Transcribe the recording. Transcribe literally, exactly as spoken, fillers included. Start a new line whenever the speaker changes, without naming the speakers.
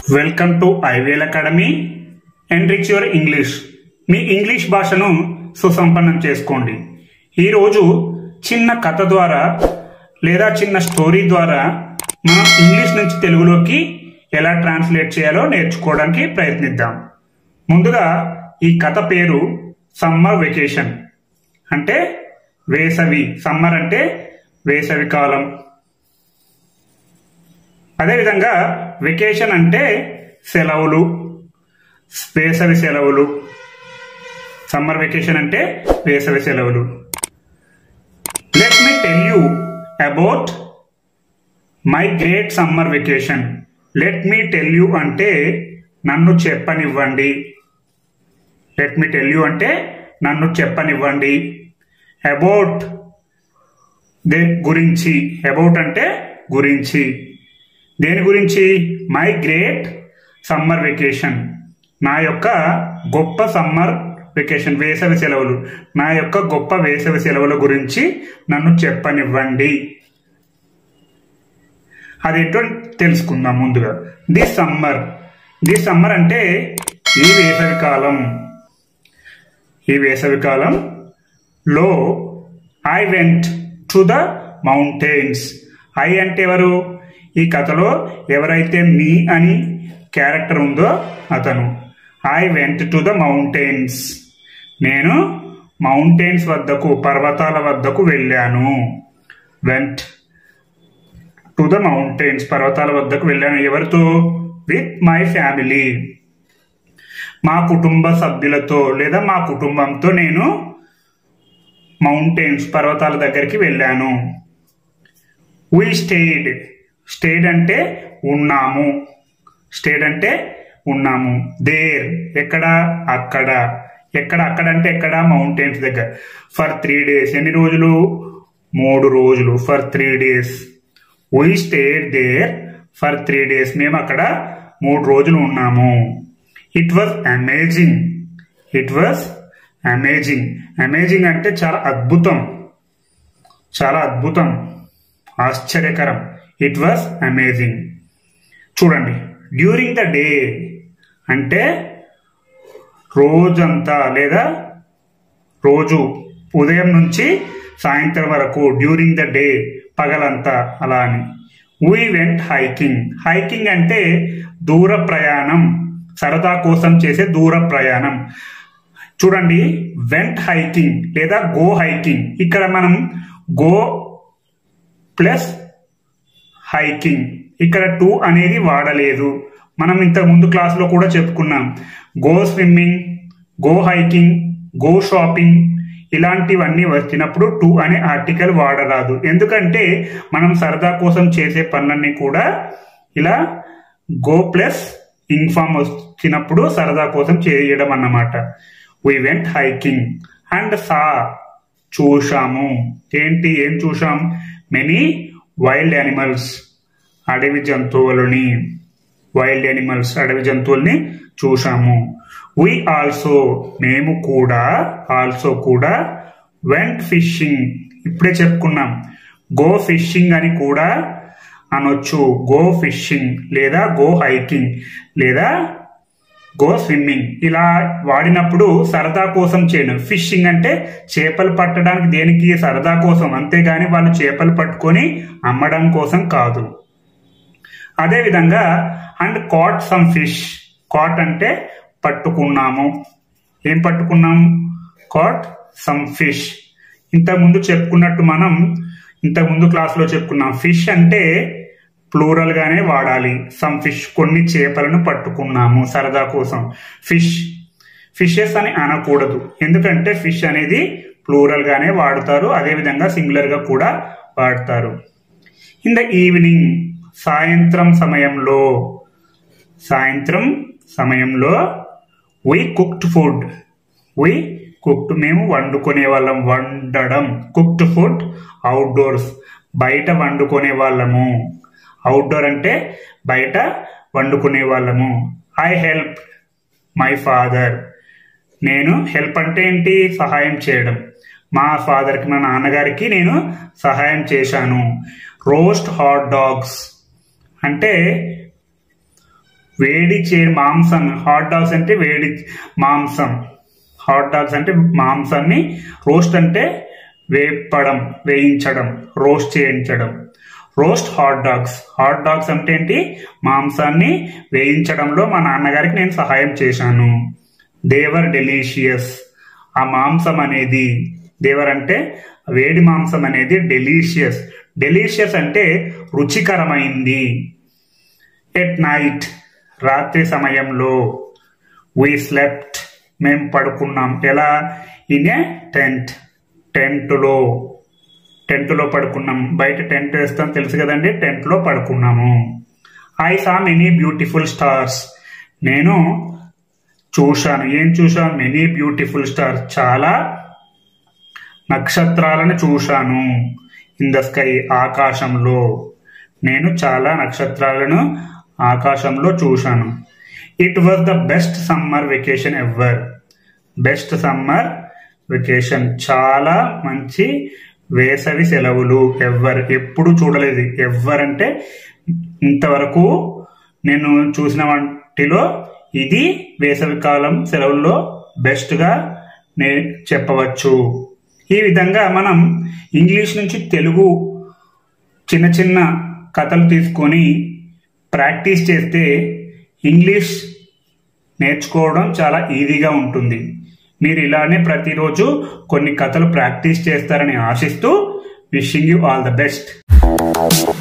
Welcome to Ivel academy. Enrich your English. మీ English భాషను సుసంపన్నం చేసుకోండి. ఈరోజు చిన్న కథ ద్వారా లేదా చిన్న స్టోరీ ద్వారా మనం ఇంగ్లీష్ నుంచి తెలుగులోకి ఎలా ట్రాన్స్లేట్ చేయాలో నేర్చుకోవడానికి ప్రయత్నిద్దాం. ముందుగా ఈ కథ పేరు సమ్మర్ వెకేషన్, అంటే వేసవి. సమ్మర్ అంటే వేసవి కాలం. అదేవిధంగా వెకేషన్ అంటే సెలవులు, వేసవి సెలవులు. సమ్మర్ వెకేషన్ అంటే వేసవి సెలవులు. Let me tell you about my great summer vacation. Let me tell you అంటే నన్ను చెప్పనివ్వండి. లెట్ మీ టెల్ యూ అంటే నన్ను చెప్పనివ్వండి. అబౌట్ దే గురించి. అబౌట్ అంటే గురించి. దేని గురించి? మై గ్రేట్ సమ్మర్ వెకేషన్, నా యొక్క గొప్ప సమ్మర్ వెకేషన్, వేసవి సెలవులు. నా యొక్క గొప్ప వేసవి సెలవుల గురించి నన్ను చెప్పనివ్వండి. అదేంటో తెలుసుకుందాం. ముందుగా దిస్ సమ్మర్. దిస్ సమ్మర్ అంటే ఈ వేసవి కాలం. ఈ వేసవి కాలం లో I went to the mountains. I అంటే ఎవరు? ఈ కథలో ఎవరైతే మీ అని క్యారెక్టర్ ఉందో అతను. I went to the mountains. నేను మౌంటైన్స్ వద్దకు, పర్వతాల వద్దకు వెళ్ళాను. వెంట్ టు ద మౌంటైన్స్, పర్వతాల వద్దకు వెళ్ళాను. ఎవరితో? విత్ మై ఫ్యామిలీ, మా కుటుంబ సభ్యులతో లేదా మా కుటుంబంతో నేను మౌంటైన్స్, పర్వతాల దగ్గరికి వెళ్ళాను. వి స్టేడ్. స్టేడ్ అంటే ఉన్నాము. స్టేడ్ అంటే ఉన్నాము. దేర్ ఎక్కడ? అక్కడ. ఎక్కడ? అక్కడ అంటే ఎక్కడ? మౌంటైన్స్ దగ్గర. For three days. ఎన్ని రోజులు? మూడు రోజులు. For three days. We stayed there for three days. మేము అక్కడ మూడు రోజులు ఉన్నాము. It was amazing. It was amazing. Amazing అంటే చాలా అద్భుతం, చాలా అద్భుతం, ఆశ్చర్యకరం. It was amazing. చూడండి, డ్యూరింగ్ ద డే అంటే రోజంతా లేదా రోజు, ఉదయం నుంచి సాయంత్రం వరకు. డ్యూరింగ్ ద డే పగలంతా అలా అని. We went hiking. హైకింగ్ అంటే దూర ప్రయాణం, సరదా కోసం చేసే దూర ప్రయాణం. చూడండి, వెంట్ హైకింగ్ లేదా గో హైకింగ్. ఇక్కడ మనం గో ప్లస్ హైకింగ్, ఇక్కడ టు అనేది వాడలేదు. మనం ఇంతకు ముందు క్లాస్లో కూడా చెప్పుకున్నాం. Go swimming, go hiking, go shopping ఇలాంటివన్నీ వచ్చినప్పుడు టు అనే ఆర్టికల్ వాడరాదు. ఎందుకంటే మనం సరదా కోసం చేసే పనులన్నీ కూడా ఇలా గో ప్లస్ ఇన్ఫామ్ వచ్చినప్పుడు సరదా కోసం చేయడం అన్నమాట. We went hiking and saw చూశాము. ఏంటి? ఏం చూశాం? మెనీ వైల్డ్ యానిమల్స్, అడవి జంతువులని. వైల్డ్ యానిమల్స్, అడవి జంతువుల్ని చూశాము. వి ఆల్సో మేము కూడా, ఆల్సో కూడా వెంట్ ఫిషింగ్. ఇప్పుడే చెప్పుకున్నాం. గో ఫిషింగ్ అని కూడా అనొచ్చు. గో ఫిషింగ్ లేదా గో హైకింగ్ లేదా గో స్విమ్మింగ్ ఇలా వాడినప్పుడు సరదా కోసం చేయను. ఫిషింగ్ అంటే చేపలు పట్టడానికి, దేనికి? సరదా కోసం. అంతేగాని వాళ్ళు చేపలు పట్టుకొని అమ్మడం కోసం కాదు. అదేవిధంగా and caught some fish. Caught అంటే పట్టుకున్నాము. ఏం పట్టుకున్నాము? Cot some fish. ఇంతకుముందు చెప్పుకున్నట్టు మనం ఇంతకుముందు క్లాస్లో చెప్పుకున్నాం. ఫిష్ అంటే ప్లూరల్ గానే వాడాలి. సమ్ ఫిష్, కొన్ని చేపలను పట్టుకున్నాము సరదా కోసం. ఫిష్, ఫిషెస్ అని అనకూడదు. ఎందుకంటే ఫిష్ అనేది ప్లూరల్ గానే వాడతారు. అదేవిధంగా సింగులర్ గా కూడా వాడతారు. ఇన్ ద ఈవినింగ్, సాయంత్రం సమయంలో. సాయంత్రం సమయంలో we cooked food. We cooked మేము వండుకునే వాళ్ళం. వండడం. కుక్డ్ ఫుడ్ అవుట్డోర్స్, బయట వండుకునే వాళ్ళము. అవుట్డోర్ అంటే బయట వండుకునే వాళ్ళము. I help my father. నేను హెల్ప్ అంటే ఏంటి? సహాయం చేయడం. మా ఫాదర్కి, మా నాన్నగారికి నేను సహాయం చేశాను. రోస్ట్ హాట్ డాగ్స్ అంటే వేడి చే మాంసం, హాట్ డాగ్స్ అంటే వేడి మాంసం, హాట్ డాగ్స్ అంటే మాంసాన్ని, రోస్ట్ అంటే వేపడం, వేయించడం, రోస్ట్ చేయించడం. Roast hot dogs. Hot dogs అంటే ఏంటి? మాంసాన్ని వేయించడంలో మా నాన్నగారికి నేను సహాయం చేశాను. They were delicious. ఆ మాంసం అనేది, దేవర్ అంటే వేడి మాంసం అనేది డెలీషియస్. డెలీషియస్ అంటే రుచికరమైంది. ఎట్ నైట్, రాత్రి సమయంలో. వీ స్లెప్ట్, మేము పడుకున్నాం. ఎలా? ఇన్ ఏ టెంట్, టెంట్లో, టెంట్లో పడుకున్నాం. బయట టెంట్ వేస్తాం తెలుసు కదండి, టెంట్లో పడుకున్నాము. I saw many beautiful stars. నేను చూశాను. ఏం చూశాను? మెనీ బ్యూటిఫుల్ స్టార్స్, చాలా నక్షత్రాలను చూశాను. ఇన్ ద స్కై, ఆకాశంలో. నేను చాలా నక్షత్రాలను ఆకాశంలో చూశాను. It was the best summer vacation ever. Best summer vacation, చాలా మంచి వేసవి సెలవులు. ఎవర్, ఎప్పుడు చూడలేదు. ఎవర్ అంటే ఇంతవరకు నేను చూసిన వాటిలో ఇది వేసవి కాలం సెలవుల్లో బెస్ట్ గా నే చెప్పవచ్చు. ఈ విధంగా మనం ఇంగ్లీష్ నుంచి తెలుగు చిన్న చిన్న కథలు తీసుకొని ప్రాక్టీస్ చేస్తే ఇంగ్లీష్ నేర్చుకోవడం చాలా ఈజీగా ఉంటుంది. మీరు ఇలానే ప్రతిరోజు కొన్ని కథలు ప్రాక్టీస్ చేస్తారని ఆశిస్తూ wishing you all the best.